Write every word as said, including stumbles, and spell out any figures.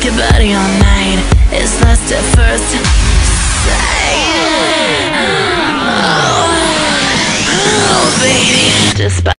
your body all night. It's lust at first sight. Oh, oh baby, just